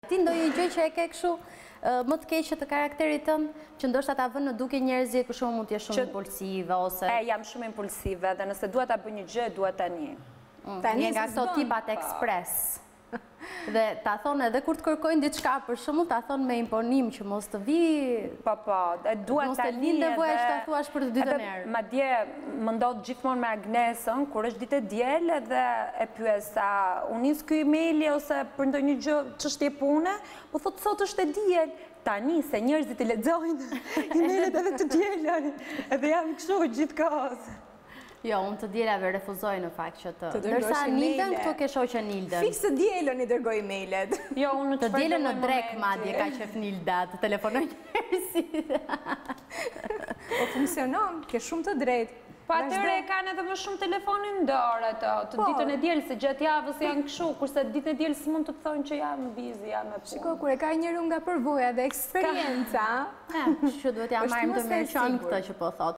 Ti ndonjë gjë që e ke kështu më të keqe të karakterit tënd, që ndoshta ta vën në duke njerëzit, për shembull mund të jesh shumë impulsive ose jam shumë impulsive dhe nëse dua ta bëj një gjë, dua tani. Një nga këto tipat ekspres. Dhe ta thonë edhe kur të kërkojnë diçka, për shembull ta thonë me imponim që mos të vi. Po, dua mos të tani. lind nevoja që ta thuash për të dytën herë. Madje më ndodh gjithmonë me Agnesën kur është ditë diel edhe e pyes sa u nis ky emaili ose për ndonjë gjë çështje pune, po thotë sot është e diel. Tani se njerëzit i lexojnë emailet edhe të dielën. Edhe jam kështu gjithkohës. Jo, unë të dielave refuzoj në fakt që të ndërsa Nildën këtu ke shoqën Nildën. Fiks të dielën i dërgoj emailet. Jo, unë të dielën në drek madje ka qef Nilda të telefonoj njerëzit. Po funksionon, ke shumë të drejtë. Po atëre e kanë edhe më shumë telefonin dorë ato, të ditën e dielës, se gjatë javës janë kështu, kurse ditën e dielës mund të thonë që jam busy, jam me punë. Shiko, kur e ka njëri nga përvoja dhe eksperienca, që duhet ja marrim të mirëqen këtë që po thot.